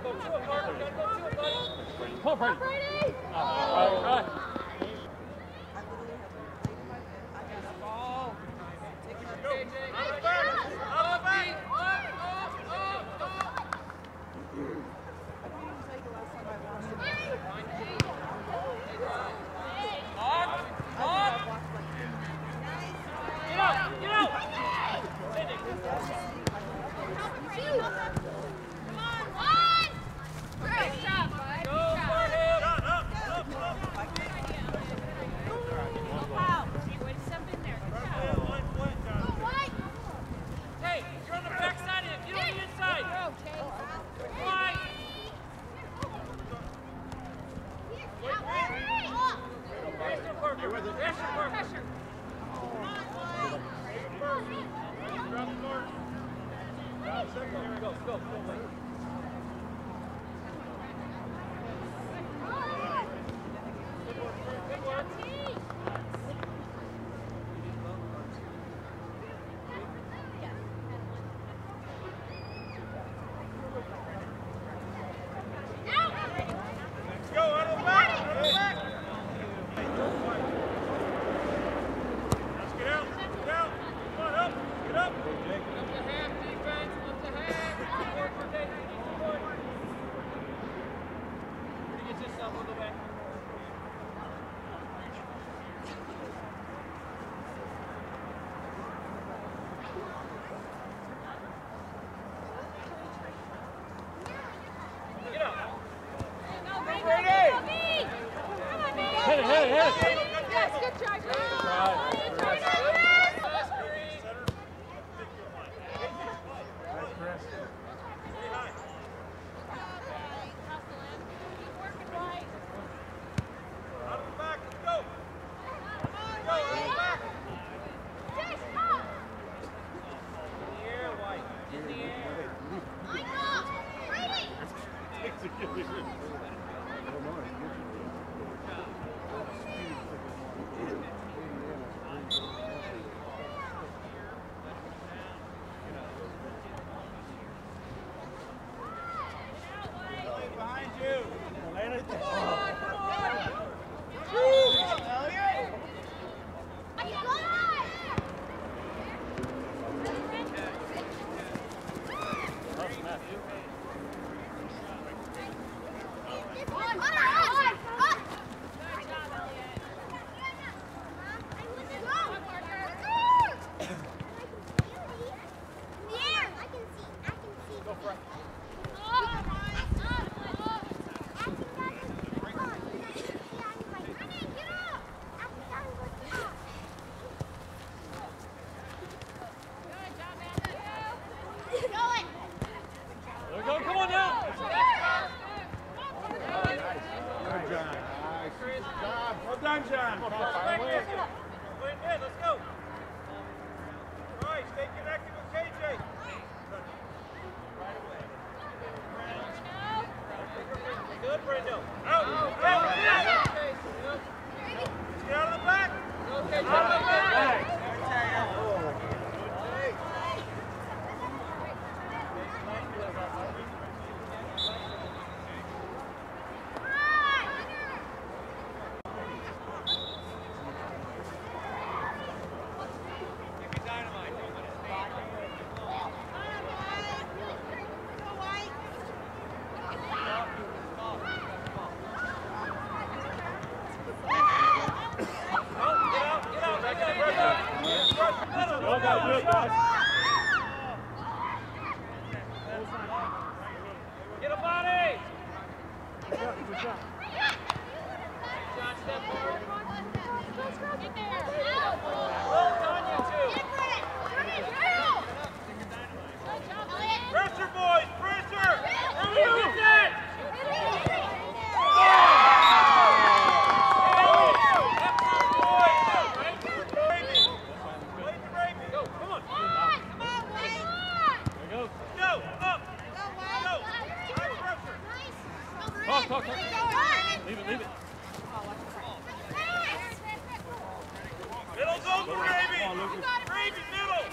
Come on, Brady. Right.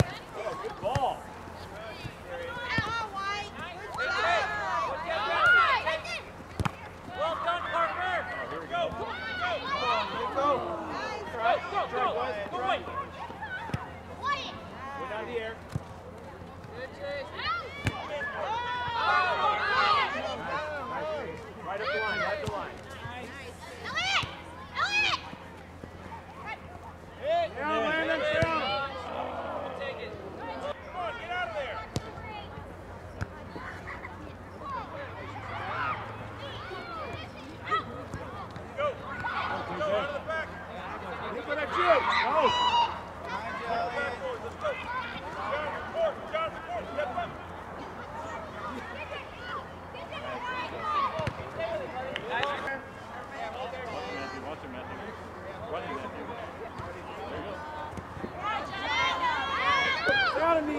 Ball.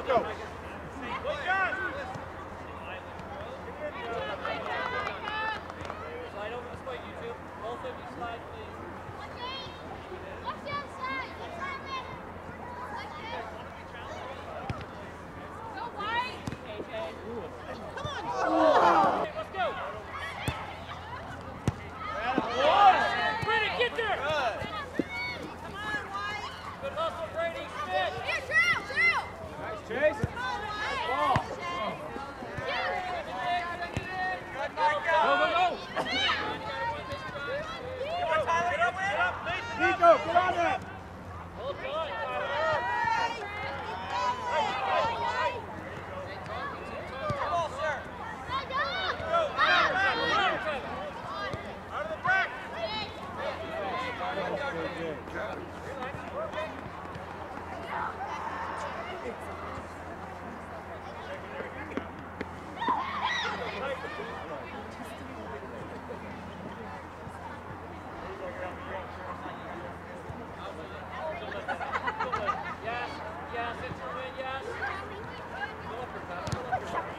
go. Slide over this way, you two. Both of you slide, please. Watch the outside. Go wide. Come on. Okay, let's go. Brady, get there. Come on, White. Good hustle, Brady. Smith. Here, Drew. Nice chase. Come on, White. Ball. Nico, get on that. Hold on, Tyler. Out of the back. Yes, yes, it's a win, yes. Go up your back, go up your back.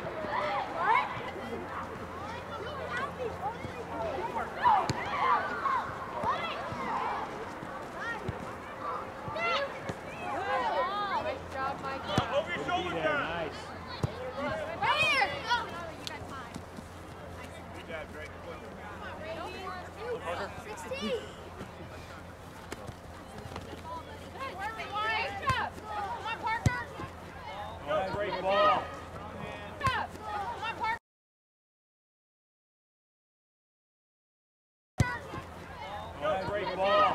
Nice job, Michael. Over your shoulders down. Nice. Right here. Go. Good job, Drake. 16. Nice job. Come on, Parker. Great ball. Good job. Come on, Parker. Great ball.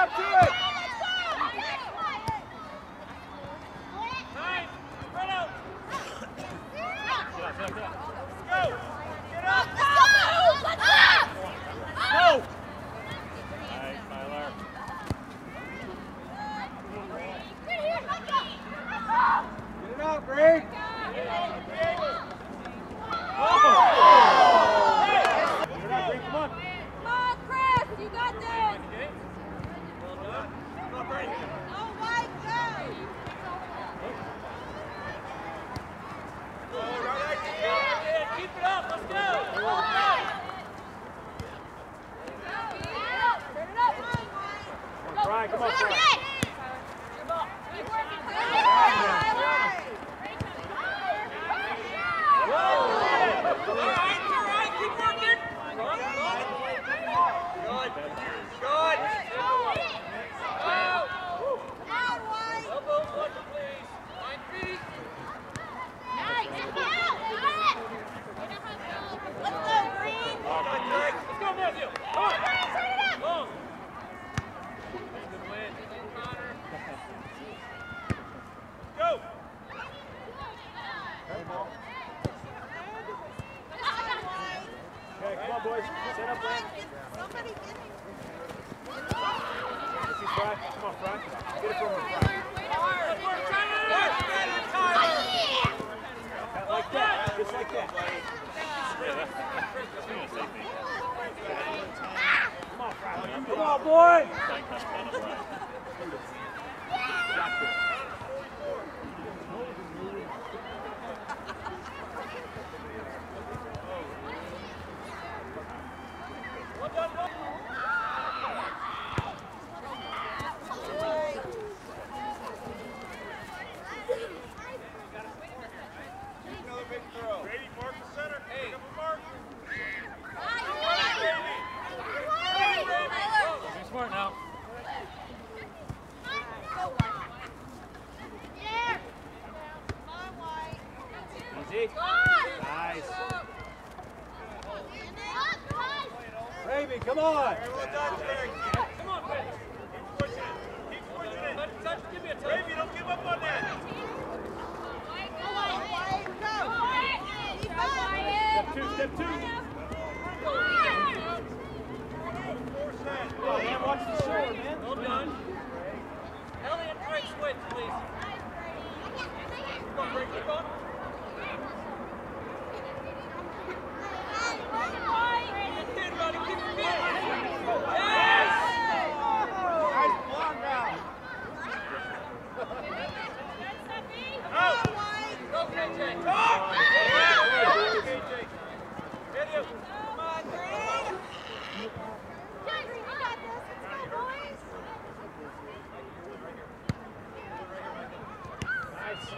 up to it. Nice. Spread out. Go. Get up. Let's go! Go. Nice, Tyler. Get it out, Greg. Come on. Come on, Chris, you got this! Oh my God! Yeah, keep it up. Let's go. Turn it up! Brian, come on, Brian. Keep working, Tyler! All right, keep working. Good. Elbows, watch, please. 9 feet. Let's go, Green! Let's go, Matthew. Come on. Long. Good win. Connor. Go. Okay, come on, boys. Set up, Lane. Somebody get him. Let's see, Fry. Come on, Fry. Get it from him, Fry. Like that. Just like that. Come on, Fry. Come on, boy. Got this. Brady, mark the center. Hey. Mark. Be smart now. Easy. Nice. Raby, come on. Come on, Brady. Keep pushing it. Keep pushing it. Touch, give me a touch. Brady, don't give up on that. Step two. Oh, man, watch the shoulder, man. Well done. Elliot, right switch, please. Keep on, Brady, keep on. Keep it, buddy, keep it. Yes! Nice block now. Out. Go, KJ. Talk! KJ. Hit him. Come on, Green. Nice.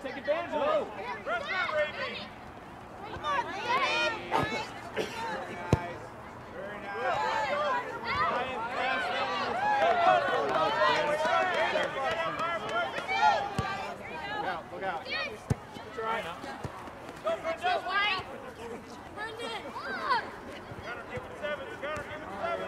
take advantage of it. Press up, Raby. Come on, Danny. Very nice. Ryan, pass that one this way. Look out. Try now. Go, Brendan. Brendan. Counter, give it 7. Counter, give it 7.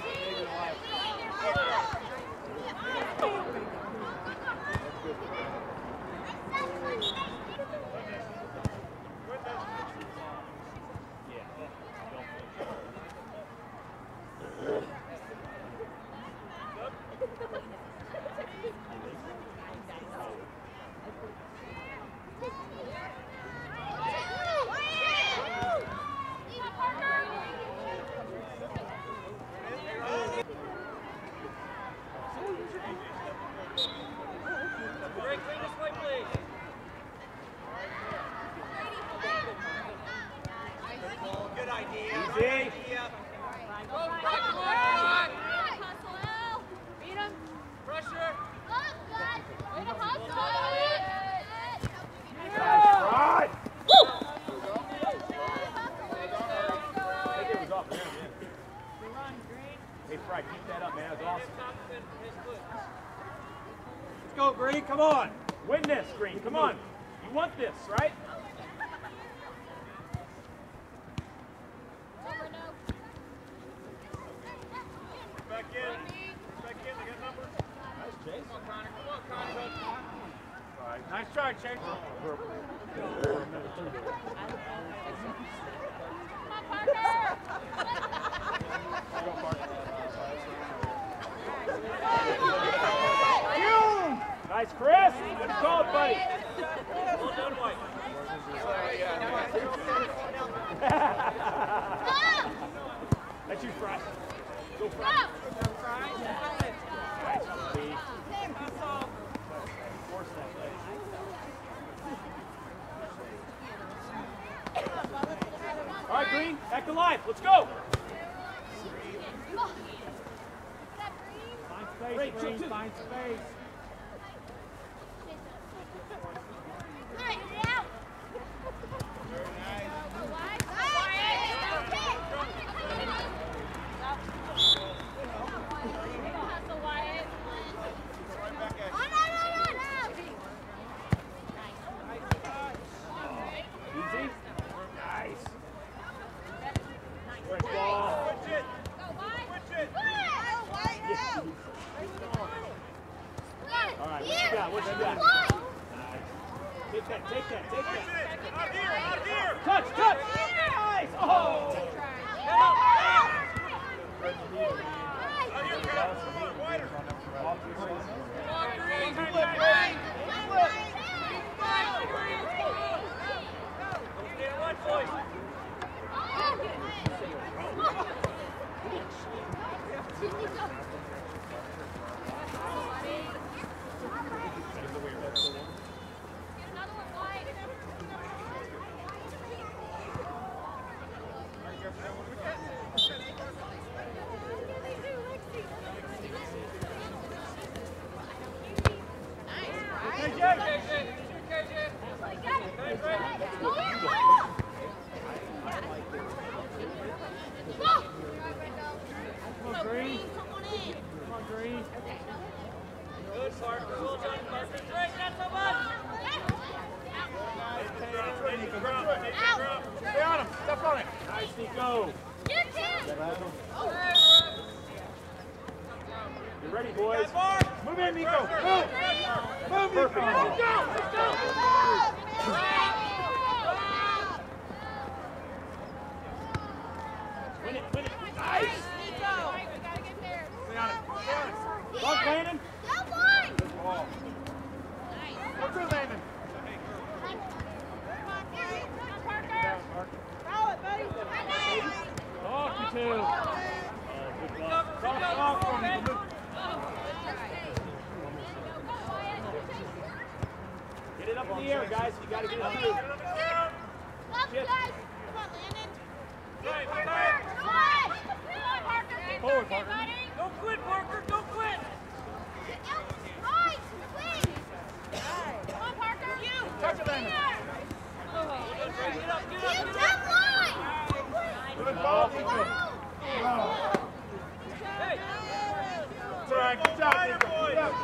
Ray, clean this way, please. Good idea. Easy. Go, come on. Beat him. Pressure. Way to hustle. Right. It was off there, man. Hey, Fry, keep that up, man. That was awesome. Let's go, Green. Come on. Win this, Green. Come on. You want this, right? Back in. Back in. They got numbers. Nice, Chase. Come on, Connor. All right. Nice try, Chase. Nice, Chris. Good call, buddy. Well done, White. That's you, Fry. Go, Fry. Nice, Steve. Force that leg. All right, Green. Back to life. Let's go. Find space, Green. Find space. Easy. Nice. Great ball. Switch it. Switch it. All right, what you got? What you got? Nice. Take that, take that, take Switch that. it. Out here. Out here. Touch, touch. Nice. Oh. Out here, Cal. Come on, wider. Come on, Green. Stay in line, boys. Good, Parker. Well done, Parker. Drake, not so much. Stay on him. Step on it. Nice, Nico. You ready, boys? Move in, Nico. Move. Move, Nico. Let's go. Let's go. Win it, win it. Nice. Stay on it. Look, Landon. Good ball. Go through, Landon. Talk you two. Good luck. Talk from you. Get it up in the air, guys. You got to get it through. Forward, Parker. Don't quit, Parker. Don't quit. Touch It's all right. Good job, Nico. Good job.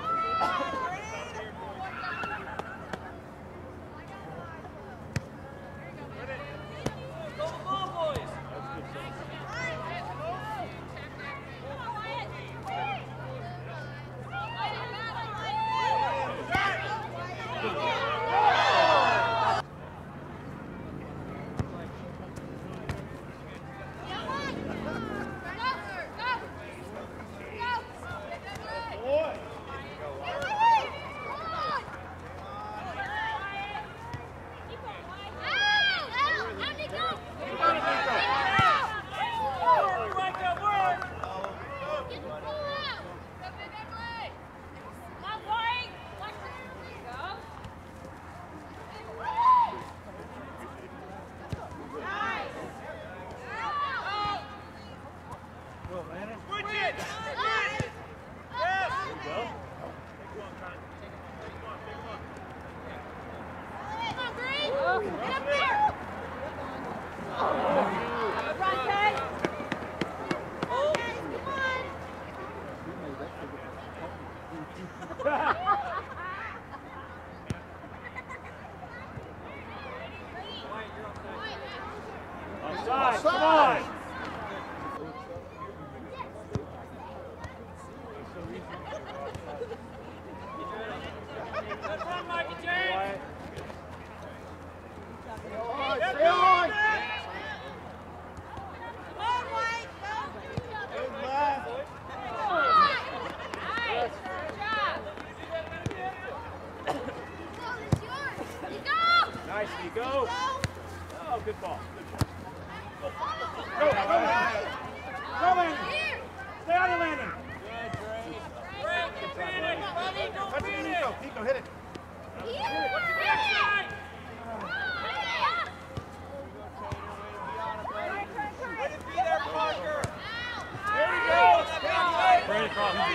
Offside, come on! Good run, Mikey James! Stay on! Nice, Nico. Oh, good ball. Good ball. Go, Landon. Go, Landon. Stay out of Landon. Touch it, Nico. Nico, hit it. Let it be there, Parker! There we go. Brandon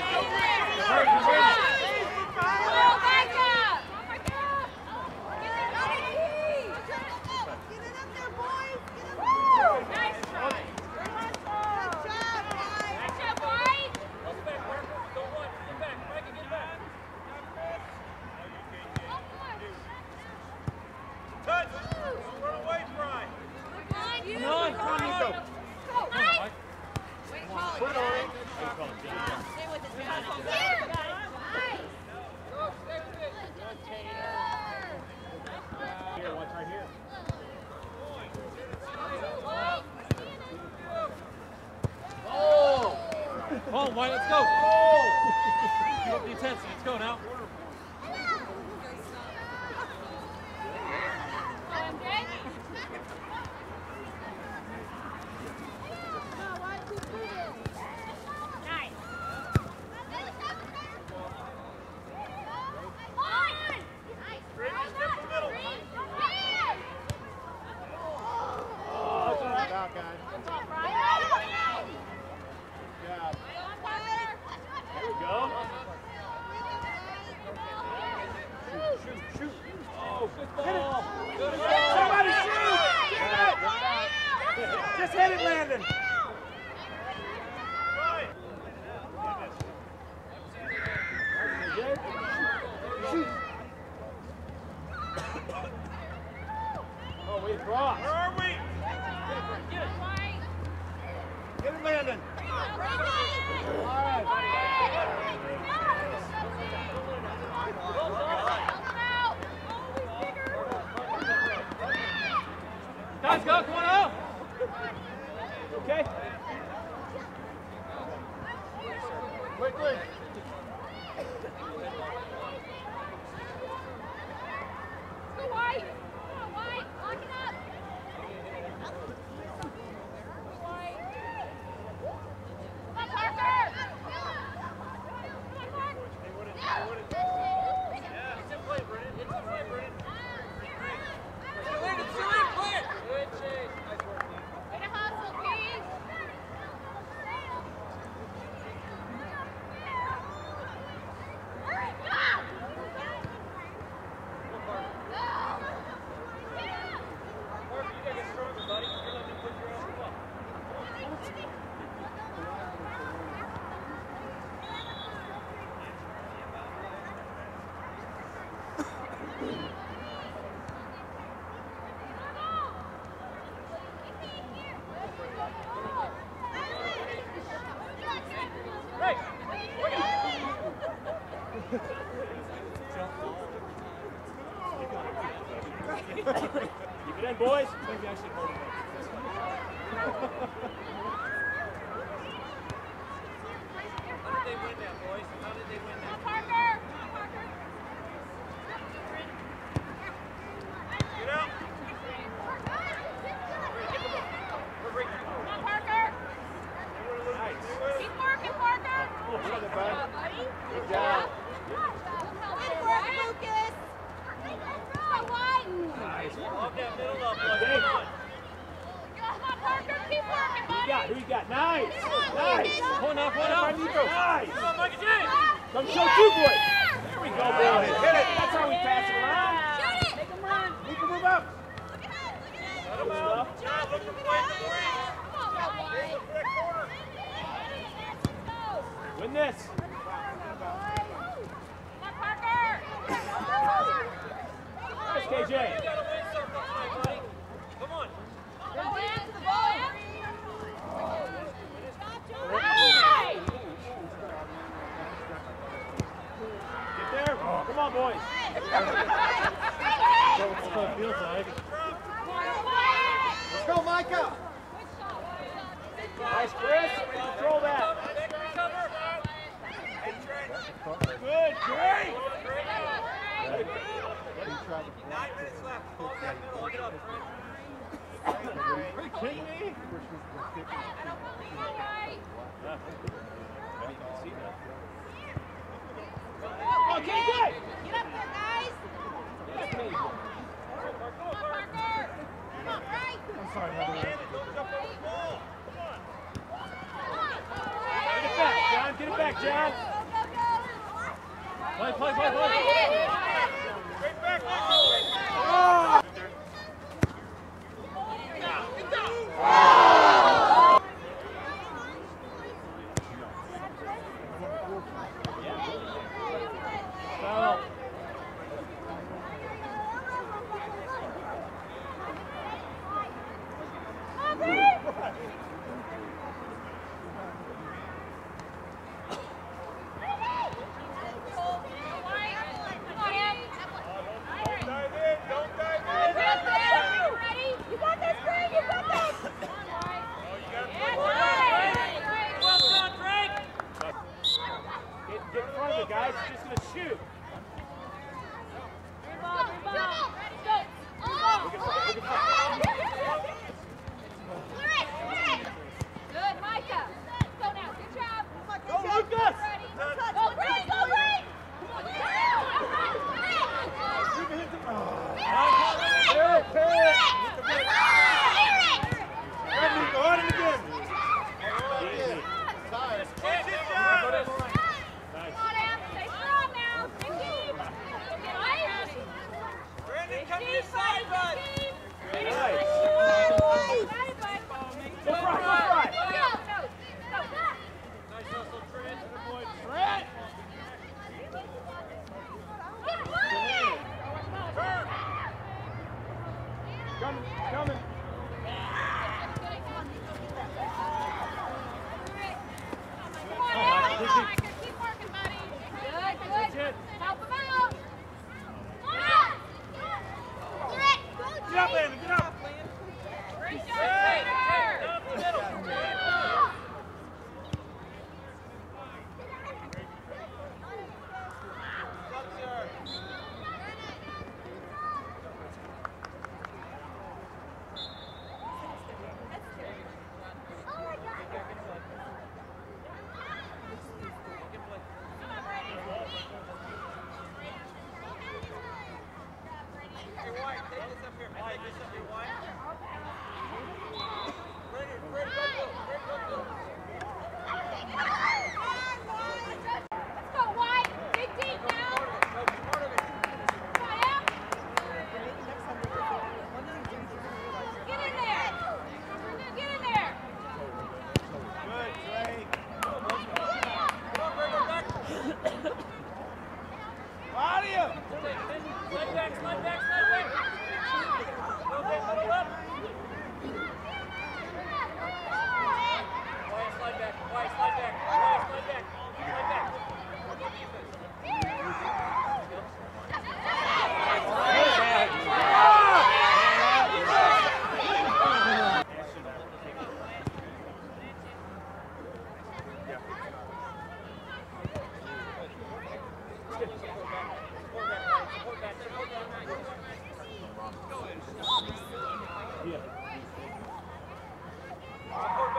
Come on, White, let's go. Keep up the intensity. Let's go now. Somebody shoot! Just hit it, Landon. Shoot. Oh, we crossed. Where are we? Get it, Landon. All right. Guys, go, come on out. Okay. Quickly. Keep it in, boys. Maybe I should hold it. How did they win that, boys? How did they win that? Parker! Get out. Come on, Parker! Nice. Keep working, Parker! Oh, brother, bud. Buddy. Good job. Good work, Lucas! So wide! Nice. Lock that middle up, boys. Dave. Come on. Come on, Parker, keep working, buddy! Who you got? Nice. Come on, Nice. Lucas. Point up, point Come up. on, Nico. Nice. Come on, Micah James. Come show two, boys. There we go, boys. Hit it. That's how we pass it around. Shoot it! Make him run! Nico, move up. Look ahead, look ahead! Let him out. John, look for play the three. Come on, buddy! That corner. Let's go! Win this. Come on, Parker! Nice, KJ. You gotta win something tonight, buddy. Come on. Go into the ball! Hey! Get there. Oh, come on, boys. Let's go, Micah. Nice, Chris. Control that. Good, great. 9 minutes left. Hold that middle. Hold it up, Trent. Are you kidding me? Oh, KJ. Get up there, guys! KJ. Come on, Parker! Come on, right! I'm sorry, Heather. Don't jump over the ball. Get it back, John. Get it back, John. Play, play, play, play. Straight back, Nico. Oh. Foul. Don't dive in. Don't dive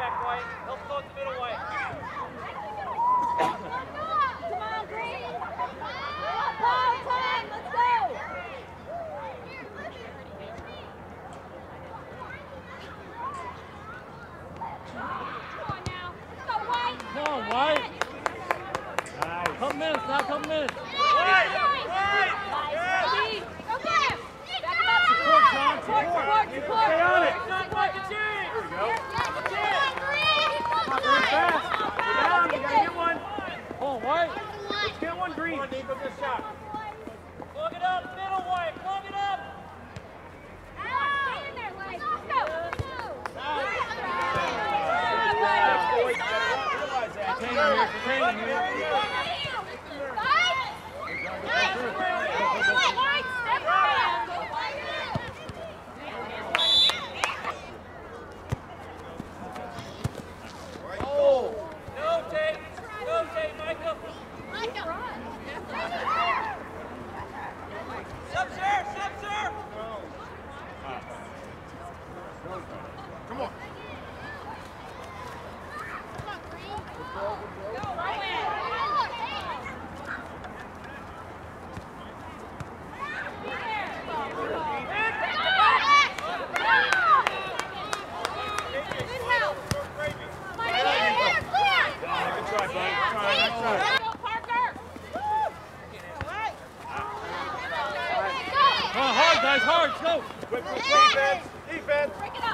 back, White. Help close the middle, White. Come on, Green. Ball time. Let's go. Come on now. Let's go, White. Come on, White. Nice. Couple minutes, now, couple minutes. White! White! Yes! Go get him. Back him up. Support, John, support. Support. Stay on it. Good, White, the team! There we go. Come on, Green. Come on, Green, fast. Go down, you gotta get one. Come on, White. Let's get one, Green. Come on, Dave, with this shot. Plug it up, middle, White. Plug it up. Stay in there, White. Let's go. Training here. No tape, Michael. Sub, sir. Come on. Hard, guys, hard. Let's go. Quick defense. Defense. Break it up.